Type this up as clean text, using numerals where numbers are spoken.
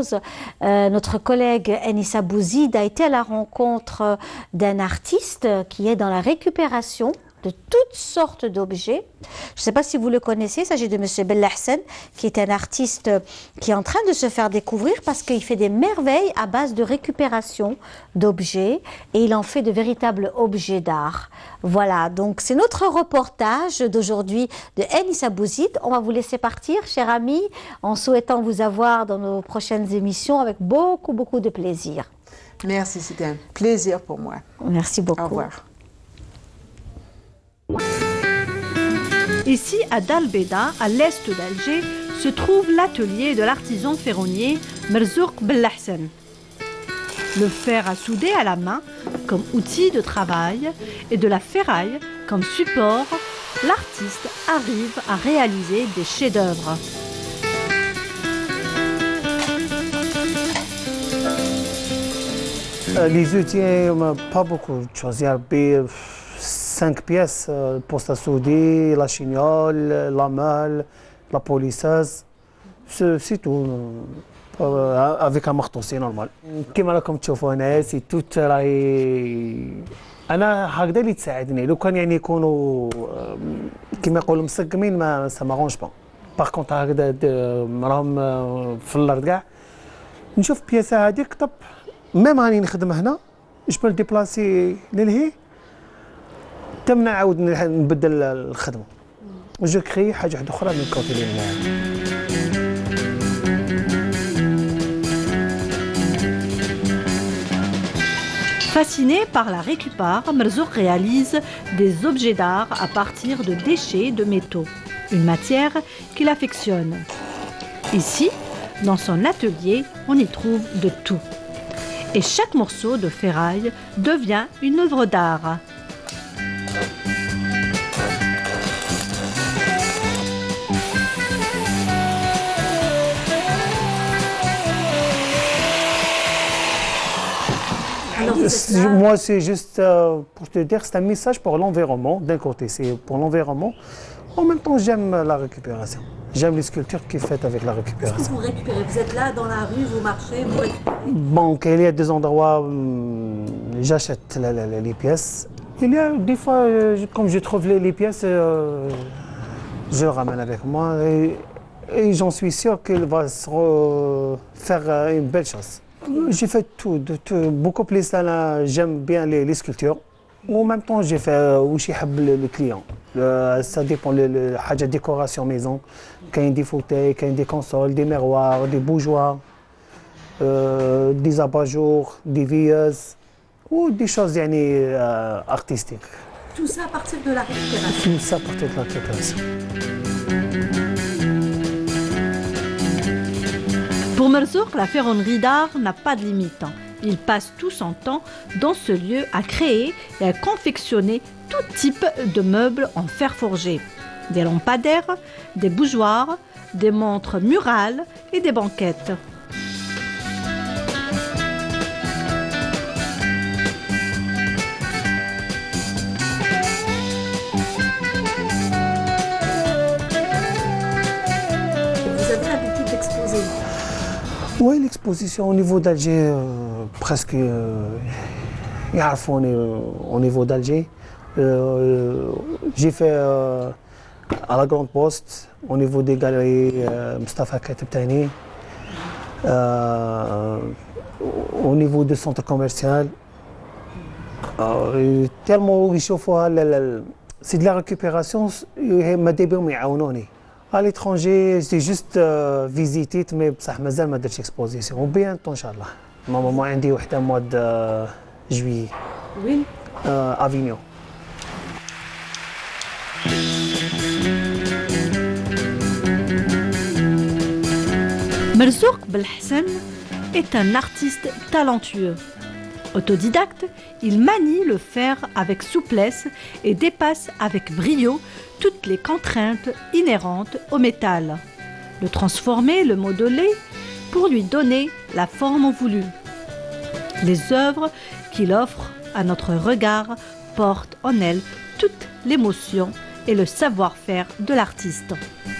2014, notre collègue Enissa Bouzid a été à la rencontre d'un artiste qui est dans la récupération de toutes sortes d'objets. Je ne sais pas si vous le connaissez, il s'agit de M. Bellahsen, qui est un artiste qui est en train de se faire découvrir parce qu'il fait des merveilles à base de récupération d'objets et il en fait de véritables objets d'art. Voilà, donc c'est notre reportage d'aujourd'hui de Enissa Bouzid. On va vous laisser partir, chers amis, en souhaitant vous avoir dans nos prochaines émissions avec beaucoup de plaisir. Merci, c'était un plaisir pour moi. Merci beaucoup. Au revoir. Ici, à Dalbeda, à l'est d'Alger, se trouve l'atelier de l'artisan ferronnier Merzouk Bellahsen. Le fer à souder à la main comme outil de travail et de la ferraille comme support, l'artiste arrive à réaliser des chefs-d'œuvre. Les outils, pas beaucoup de choses. Il y a 5 pièces, poste à souder, la chignole, la meule, la polisseuse, c'est tout. Avec un marteau, c'est normal. كما راكم تشوفوا هنا سي توت راهي انا هكذا اللي تساعدني لو كان يعني يكونوا كما يقولوا مسقمين ما سا مارونج با. باغ كونت هكذا راهم في الارض كاع نشوف بياسه هذيك طب ميم راني نخدم هنا جو بو ديبلاسي للهي تم نعاود نبدل الخدمه وجو كري حاجه واحده اخرى من كوتي اللي هنا. Fasciné par la récupare, Merzouk réalise des objets d'art à partir de déchets de métaux, une matière qu'il affectionne. Ici, dans son atelier, on y trouve de tout. Et chaque morceau de ferraille devient une œuvre d'art. Moi, c'est juste pour te dire, c'est un message pour l'environnement. D'un côté, c'est pour l'environnement. En même temps, j'aime la récupération. J'aime les sculptures qui sont faites avec la récupération. Qu'est-ce que vous récupérez? Vous êtes là dans la rue, vous marchez, vous récupérez? Bon, il y a des endroits où j'achète les pièces. Il y a des fois, comme je trouve les pièces, je les ramène avec moi. Et j'en suis sûr qu'il va se faire une belle chose. J'ai fait tout, beaucoup plus. J'aime bien les sculptures. En même temps, j'ai fait aussi le client. Ça dépend de la décoration maison. Quand il y a des fauteuils, quand il y a des consoles, des miroirs, des bougeoirs, des abat-jours, des veilleuses ou des choses artistiques. Tout ça à partir de la récupération. Tout ça à partir de la récupération. Pour Merzouk, la ferronnerie d'art n'a pas de limite. Il passe tout son temps dans ce lieu à créer et à confectionner tout type de meubles en fer forgé. Des lampadaires, des bougeoirs, des montres murales et des banquettes. Oui, l'exposition au niveau d'Alger, presque, au niveau d'Alger. J'ai fait à la Grande Poste, au niveau des galeries Mustafa Katib Tani, au niveau du centre commercial. Tellement c'est de la récupération, à l'étranger, j'ai juste visité, mais بصح مازال ما درتش exposition. وبيانتو إن شاء الله. ماما عندي وحدة مود جويي. وين؟ افينيون. Merzouk Bellahsen est un artiste talentueux. Autodidacte, il manie le fer avec souplesse et dépasse avec brio toutes les contraintes inhérentes au métal. Le transformer, le modeler, pour lui donner la forme voulue. Les œuvres qu'il offre à notre regard portent en elles toute l'émotion et le savoir-faire de l'artiste.